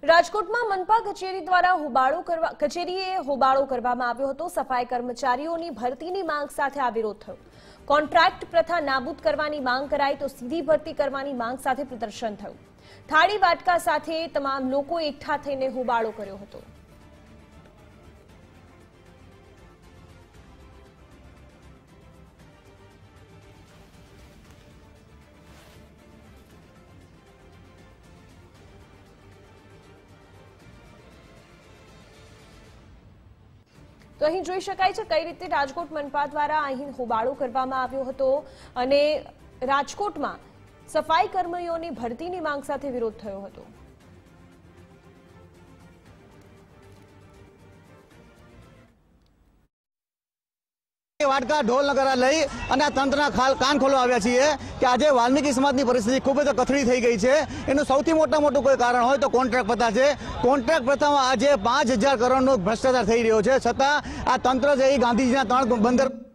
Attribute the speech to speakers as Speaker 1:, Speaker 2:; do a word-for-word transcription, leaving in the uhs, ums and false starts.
Speaker 1: રાજકોટમાં મનપા કચેરી દ્વારા હોબાળો કરવા કચેરીએ હોબાળો કરવામાં આવ્યો હતો। સફાઈ કર્મચારીઓની ભરતીની માંગ સાથે આ વિરોધ થયો। કોન્ટ્રાક્ટ પ્રથા નાબૂદ કરવાની માંગ કરાઈ તો સીધી ભરતી કરવાની માંગ સાથે પ્રદર્શન થયું। થાળી વાટકા સાથે તમામ લોકો એકઠા થઈને હોબાળો કર્યો હતો। तो અહીં જોઈ શકાય છે કઈ રીતે રાજકોટ મનપા દ્વારા અહીં હોબાળો કરવામાં આવ્યો હતો અને રાજકોટમાં સફાઈ કર્મીઓની ભરતીની માંગ સાથે વિરોધ થયો હતો।
Speaker 2: વાટકા ઢોલ નગારા લઈ અને તંત્રના કાન ખોલવા આવ્યા છીએ કે આજે વાલ્મીકી સમાજની પરિસ્થિતિ ખૂબ જ કથળી થઈ ગઈ છે। એનું સૌથી મોટા મોટું કોઈ કારણ હોય તો કોન્ટ્રાક્ટ પ્રથા છે। કોન્ટ્રાક્ટ પ્રથામાં આજે પાંચ હજાર કરોડનો ભ્રષ્ટાચાર થઈ રહ્યો છે, છતાં આ તંત્ર છે એ ગાંધીજીના ત્રણ બંદર